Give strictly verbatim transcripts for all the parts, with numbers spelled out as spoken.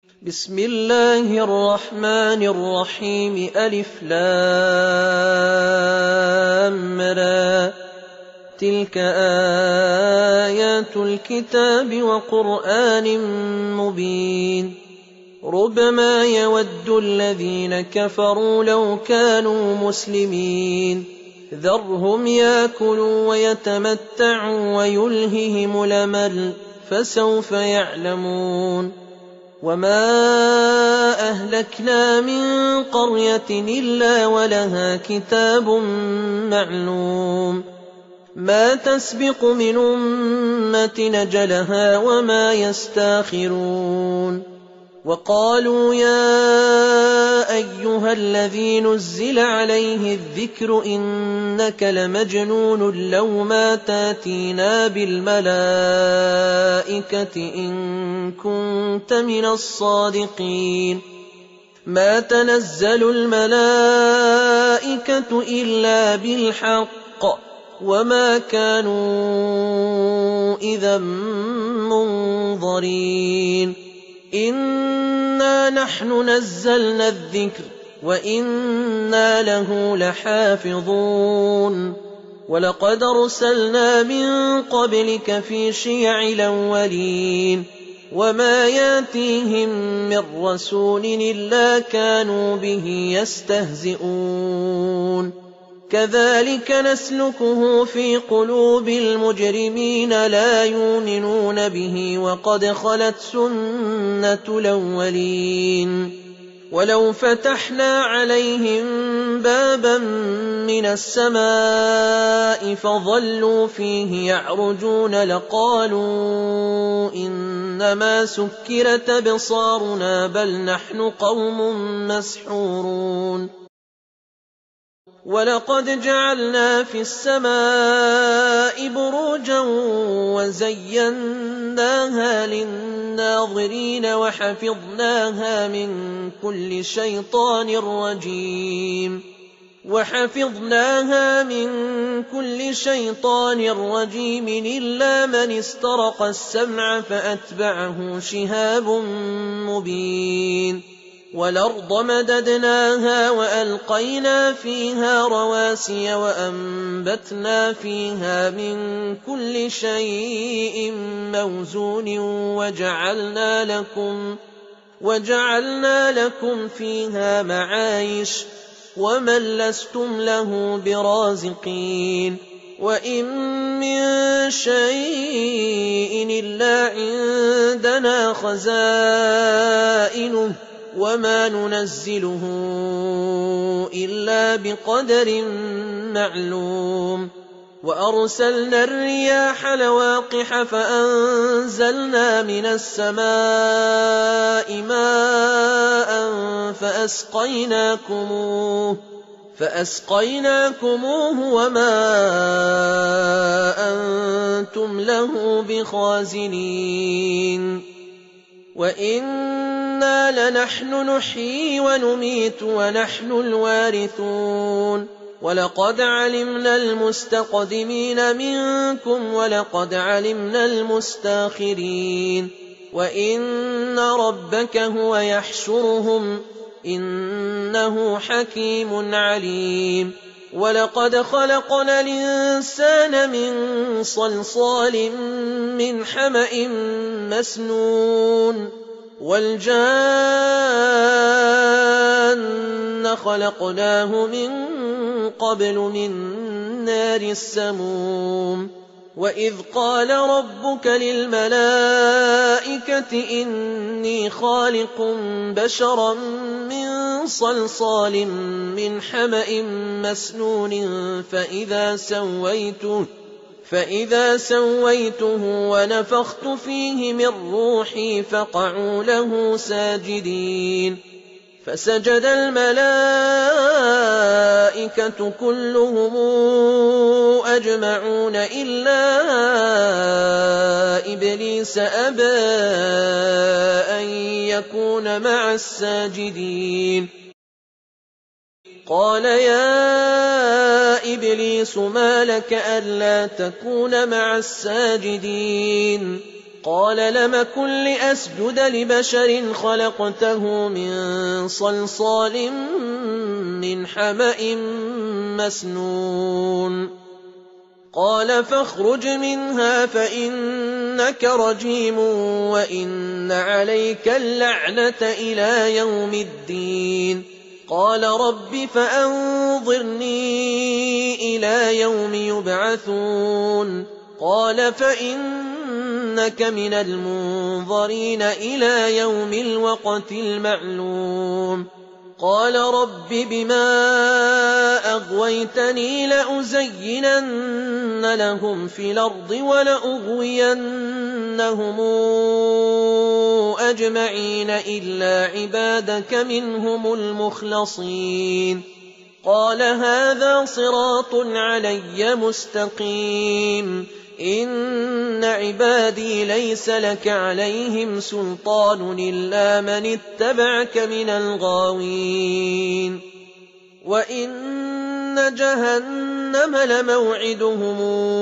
بسم الله الرحمن الرحيم ألف لام را تلك آيات الكتاب وقرآن مبين ربما يود الذين كفروا لو كانوا مسلمين ذرهم يأكلوا ويتمتعوا ويلههم الأمل فسوف يعلمون وما أهلكنا من قرية إلا ولها كتاب معلوم ما تسبق من أمة نجلها وما يستاخرون وقالوا يا أيها الذي نزل عليه الذكر إنك لمجنون لو ما تاتينا بالملائكة إن كنت من الصادقين ما تنزل الملائكة إلا بالحق وما كانوا إذا منظرين إنا نحن نزلنا الذكر وإنا له لحافظون ولقد أرسلنا من قبلك في شيع الأولين وما ياتيهم من رسول إلا كانوا به يستهزئون كذلك نسلكه في قلوب المجرمين لا يؤمنون به وقد خلت سنة الأولين ولو فتحنا عليهم بابا من السماء فظلوا فيه يعرجون لقالوا إنما سكرت أبصارنا بل نحن قوم مسحورون ولقد جعلنا في السماء بروجا وزيناها للناظرين وحفظناها من كل شيطان رجيم وحفظناها من كل شيطان رجيم إلا من استرق السمع فأتبعه شهاب مبين والأرض مددناها وألقينا فيها رواسي وأنبتنا فيها من كل شيء موزون وجعلنا لكم, وجعلنا لكم فيها معايش ومن لستم له برازقين وإن من شيء إلا عندنا خزائنه وما ننزله إلا بقدر معلوم وأرسلنا الرياح لواقح فأنزلنا من السماء ماء فأسقيناكموه فأسقيناكموه وما أنتم له بخازنين وإنا لنحن نحيي ونميت ونحن الوارثون ولقد علمنا المستقدمين منكم ولقد علمنا المستاخرين وإن ربك هو يحشرهم إنه حكيم عليم ولقد خلقنا الإنسان من صلصال من حمأ مسنون والجان خلقناه من قبل من نار السموم وإذ قال ربك للملائكة إني خالق بشرا من صلصال من حمأ مسنون فإذا سويته فإذا سويته ونفخت فيه من روحي فقعوا له ساجدين فسجد الملائكة كلهم أجمعون إلا إبليس أبى أن يكون مع الساجدين قال يا إبليس ما لك ألا تكون مع الساجدين قال لم كن لأسجد لبشر خلقته من صلصال من حمأ مسنون قال فاخرج منها فإنك رجيم وإن عليك اللعنة إلى يوم الدين قال رب فأنظرني إلى يوم يبعثون قال فإنك من المنظرين إلى يوم الوقت المعلوم قال رب بما أغويتني لأزينن لهم في الأرض ولأغوينهم أجمعين إلا عبادك منهم المخلصين قال هذا صراط علي مستقيم إن عبادي ليس لك عليهم سلطان إلا من اتبعك من الغاوين وإن جهنم لموعدهم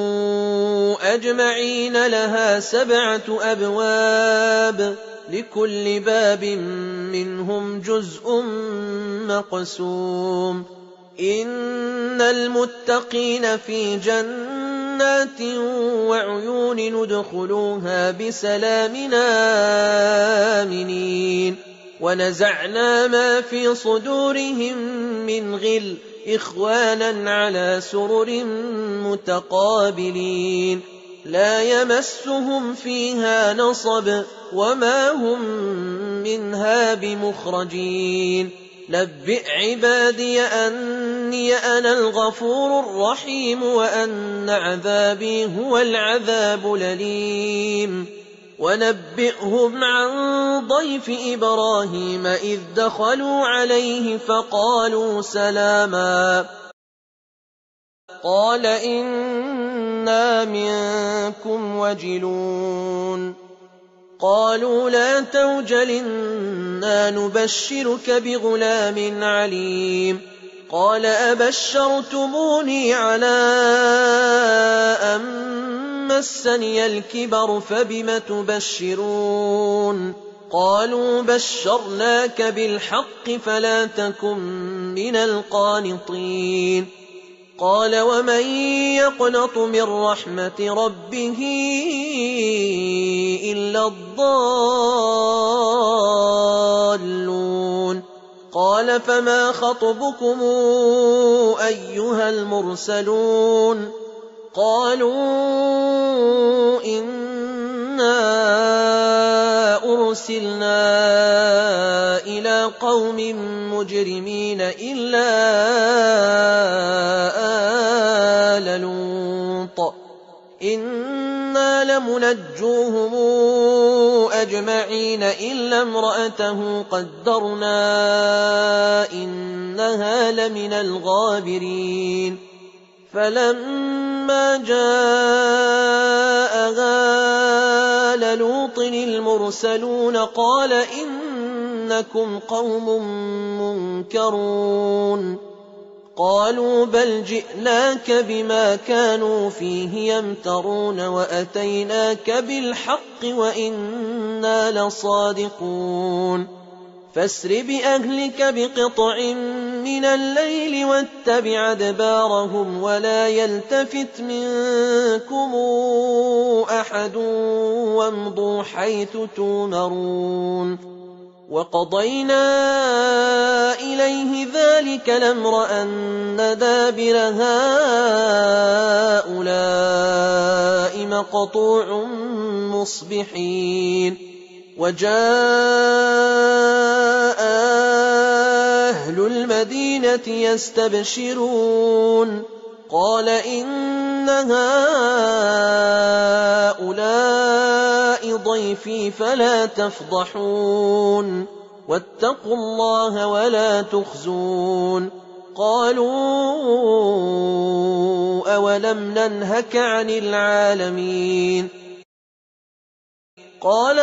أجمعين لها سبعة أبواب لكل باب منهم جزء مقسوم إن المتقين في جنات وعيون ندخلوها بسلام آمنين ونزعنا ما في صدورهم من غل إخوانا على سرر متقابلين لا يمسهم فيها نصب وما هم منها بمخرجين نبئ عبادي أني أنا الغفور الرحيم وأن عذابي هو العذاب الأليم ونبئهم عن ضيف إبراهيم إذ دخلوا عليه فقالوا سلاما قال إنا منكم وجلون قالوا لا توجل إنا نبشرك بغلام عليم قال أبشرتموني على أن مسني الكبر فبم تبشرون قالوا بشرناك بالحق فلا تكن من القانطين قال ومن يقنط من رحمة ربه إلا الضالون قال فما خطبكم أيها المرسلون قالوا إنا أرسلنا إلى قوم مجرمين إلا آل لوط إنا لمنجوهم أجمعين إلا امرأته قدرنا إنها لمن الغابرين فلما جاء آل لوط المرسلون قال إنكم قوم منكرون قالوا بل جئناك بما كانوا فيه يمترون وأتيناك بالحق وإنا لصادقون فاسر بأهلك بقطع من الليل واتبع أدبارهم ولا يلتفت منكم أحد وامضوا حيث تؤمرون وقضينا إليه ذلك الأمر أن دابر هؤلاء مقطوع مصبحين وجاء أهل المدينة يستبشرون قال إن هؤلاء ضيفي فلا تفضحون واتقوا الله ولا تخزون قالوا أولم ننهك عن العالمين قال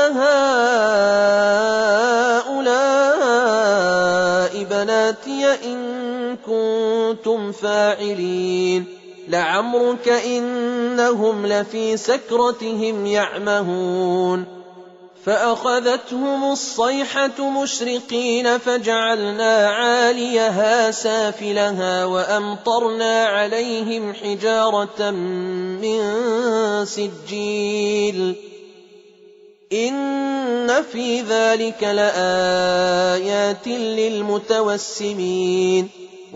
هؤلاء بناتي إن كنتم فاعلين لعمرك إنهم لفي سكرتهم يعمهون فأخذتهم الصيحة مشرقين فجعلنا عاليها سافلها وأمطرنا عليهم حجارة من سجيل إن في ذلك لآيات للمتوسمين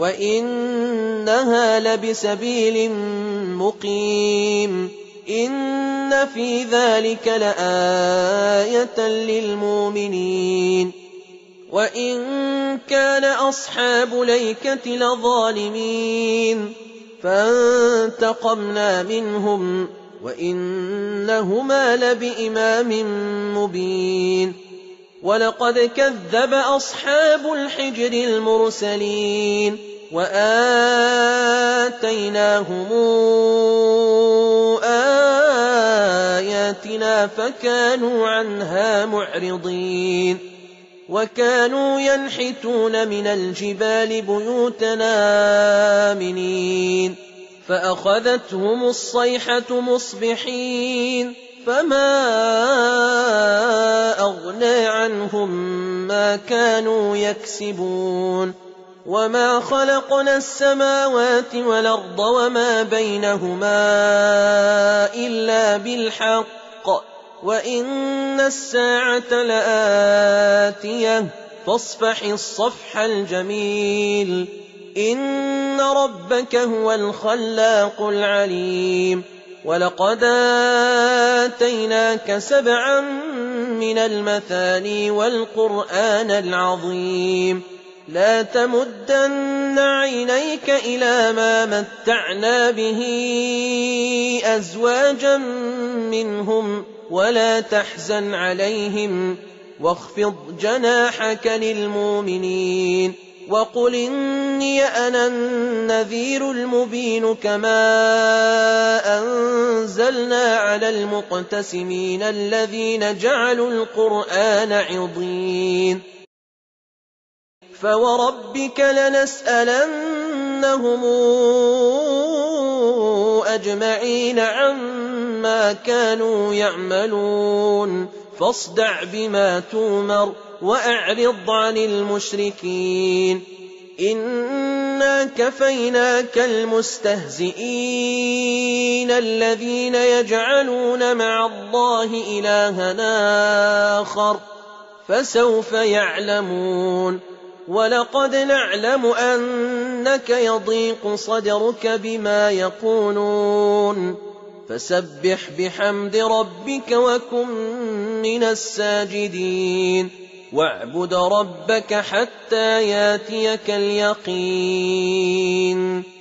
وإنها لبسبيل مقيم إن في ذلك لآية للمؤمنين وإن كان أصحاب ليكة لظالمين فانتقمنا منهم وإنهما لبإمام مبين ولقد كذب أصحاب الحجر المرسلين وآتيناهم آياتنا فكانوا عنها معرضين وكانوا ينحتون من الجبال بيوتنا آمنين فأخذتهم الصيحة مصبحين فما أغنى عنهم ما كانوا يكسبون وما خلقنا السماوات والأرض وما بينهما إلا بالحق وإن الساعة لآتية فاصفح الصفح الجميل إن ربك هو الخلاق العليم ولقد آتيناك سبعا من المثاني والقرآن العظيم لا تمدن عينيك إلى ما متعنا به أزواجا منهم ولا تحزن عليهم واخفض جناحك للمؤمنين وقل إني أنا النذير المبين كما أنزلنا على المقتسمين الذين جعلوا القرآن عضين فوربك لنسألنهم أجمعين عما كانوا يعملون فاصدع بما تؤمر وأعرض عن المشركين إنا كفيناك المستهزئين الذين يجعلون مع الله إلها آخر فسوف يعلمون ولقد نعلم أنك يضيق صدرك بما يقولون فسبح بحمد ربك وكن من الساجدين واعبد ربك حتى ياتيك اليقين